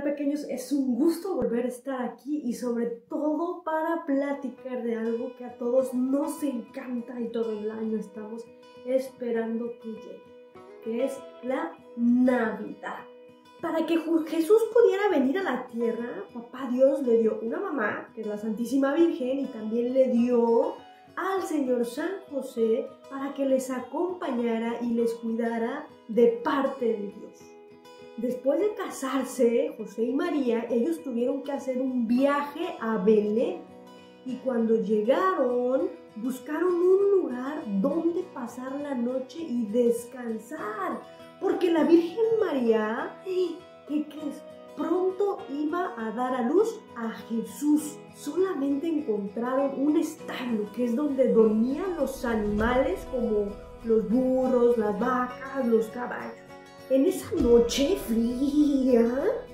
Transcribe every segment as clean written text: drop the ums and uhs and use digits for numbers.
pequeños? Es un gusto volver a estar aquí y sobre todo para platicar de algo que a todos nos encanta y todo el año estamos esperando que llegue, que es la Navidad. Para que Jesús pudiera venir a la tierra, Papá Dios le dio una mamá, que es la Santísima Virgen, y también le dio al Señor San José para que les acompañara y les cuidara de parte de Dios. Después de casarse, José y María, ellos tuvieron que hacer un viaje a Belén. Y cuando llegaron, buscaron un lugar donde pasar la noche y descansar. Porque la Virgen María, ¿qué crees? Pronto iba a dar a luz a Jesús. Solamente encontraron un establo, que es donde dormían los animales como los burros, las vacas, los caballos. En esa noche fría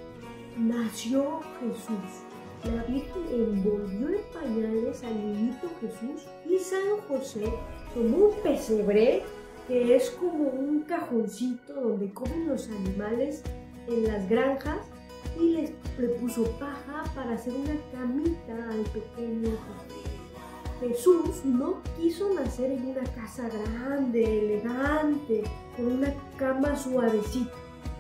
nació Jesús. La Virgen envolvió en pañales al niñito Jesús y San José tomó un pesebre, que es como un cajoncito donde comen los animales en las granjas, y le puso paja para hacer una camita al pequeño Jesús. Jesús no quiso nacer en una casa grande, elegante, con una cama suavecita.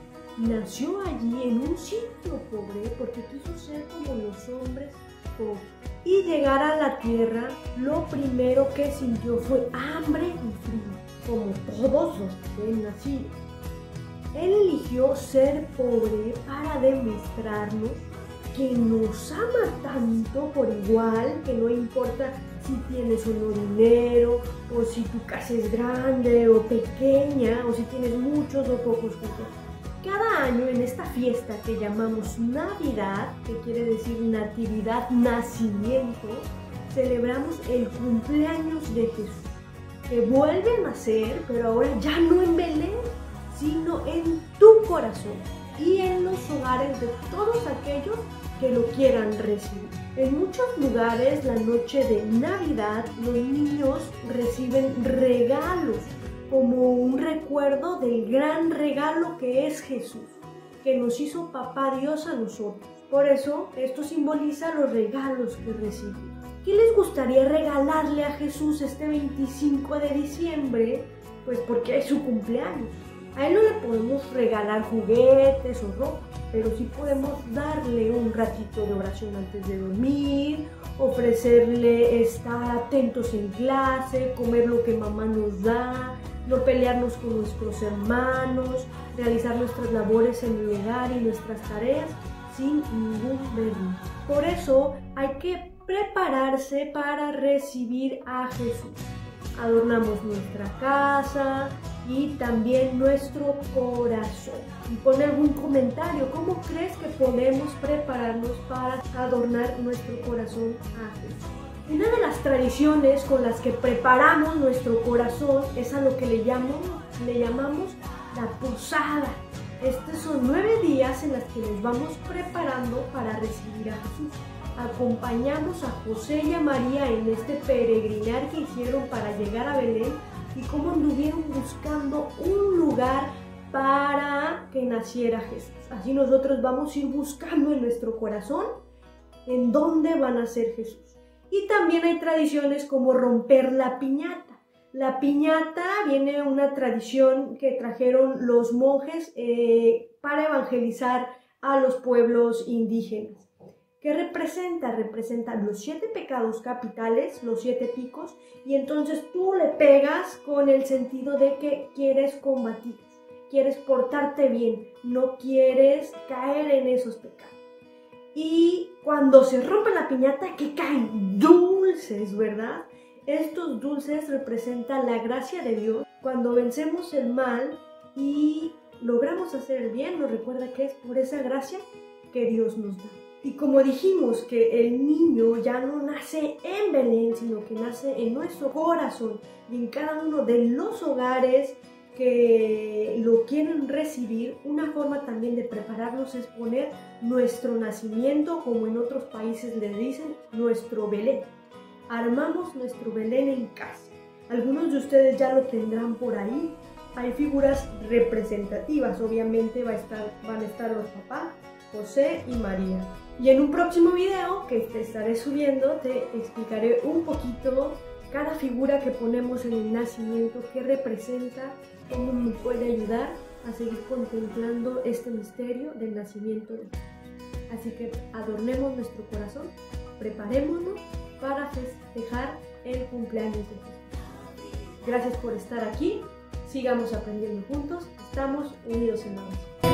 Nació allí en un sitio pobre porque quiso ser como los hombres pobres. Y llegar a la tierra, lo primero que sintió fue hambre y frío, como todos los que han nacido. Él eligió ser pobre para demostrarnos que nos ama tanto por igual, que no importa si tienes o no dinero, o si tu casa es grande o pequeña, o si tienes muchos o pocos hijos. Cada año en esta fiesta que llamamos Navidad, que quiere decir natividad, nacimiento, celebramos el cumpleaños de Jesús, que vuelve a nacer, pero ahora ya no en Belén, sino en tu corazón y en los hogares de todos aquellos que lo quieran recibir. En muchos lugares, la noche de Navidad, los niños reciben regalos como un recuerdo del gran regalo que es Jesús, que nos hizo Papá Dios a nosotros. Por eso, esto simboliza los regalos que reciben. ¿Qué les gustaría regalarle a Jesús este 25 de diciembre? Pues porque es su cumpleaños. A él no le podemos regalar juguetes o ropa, pero sí podemos darle un ratito de oración antes de dormir, ofrecerle estar atentos en clase, comer lo que mamá nos da, no pelearnos con nuestros hermanos, realizar nuestras labores en el hogar y nuestras tareas sin ningún berrinche. Por eso hay que prepararse para recibir a Jesús. Adornamos nuestra casa y también nuestro corazón. Y pon algún comentario, ¿cómo crees que podemos prepararnos para adornar nuestro corazón a Jesús? Una de las tradiciones con las que preparamos nuestro corazón es a lo que le llamamos la posada. Estos son 9 días en los que nos vamos preparando para recibir a Jesús. Acompañamos a José y a María en este peregrinar que hicieron para llegar a Belén y cómo anduvieron buscando un lugar para que naciera Jesús. Así nosotros vamos a ir buscando en nuestro corazón en dónde va a nacer Jesús. Y también hay tradiciones como romper la piñata. La piñata viene de una tradición que trajeron los monjes para evangelizar a los pueblos indígenas. ¿Qué representa? Representa los 7 pecados capitales, los 7 picos, y entonces tú le pegas con el sentido de que quieres combatir, quieres portarte bien, no quieres caer en esos pecados. Y cuando se rompe la piñata, que caen dulces, ¿verdad? Estos dulces representan la gracia de Dios. Cuando vencemos el mal y logramos hacer el bien, nos recuerda que es por esa gracia que Dios nos da. Y como dijimos que el niño ya no nace en Belén, sino que nace en nuestro corazón y en cada uno de los hogares que lo quieren recibir, una forma también de prepararnos es poner nuestro nacimiento, como en otros países le dicen, nuestro Belén. Armamos nuestro Belén en casa. Algunos de ustedes ya lo tendrán por ahí. Hay figuras representativas, obviamente van a estar los papás, José y María. Y en un próximo video que te estaré subiendo te explicaré un poquito cada figura que ponemos en el nacimiento, qué representa, cómo me puede ayudar a seguir contemplando este misterio del nacimiento de Jesús. Así que adornemos nuestro corazón, preparémonos para festejar el cumpleaños de Jesús. Gracias por estar aquí, sigamos aprendiendo juntos, estamos unidos en la oración.